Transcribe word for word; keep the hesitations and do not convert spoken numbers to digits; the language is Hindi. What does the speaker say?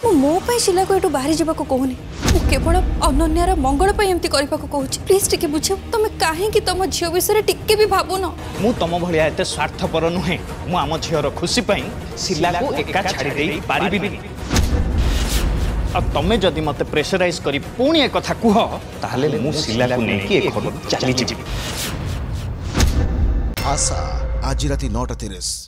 मु मो पे शिला को एटू बाहरी जाबा को कहूनी मु केवल अनन्यार मंगल पे एमती करबा को कहूची प्लीज टिके बुझो तुम काहे कि तुम झियो विषय टिके भी भाबुन मु तुम भलिया एते स्वार्थपर नुहे मु आम झियर खुशी पई शिला को एका छाड़ी देई पारिबिनी अब तमे जदि मते प्रेशराइज करी पुणी एक कथा कुह ताहले मु शिला को नेकी एक घर चली जिबी। आशा आज राति नौटा तीस।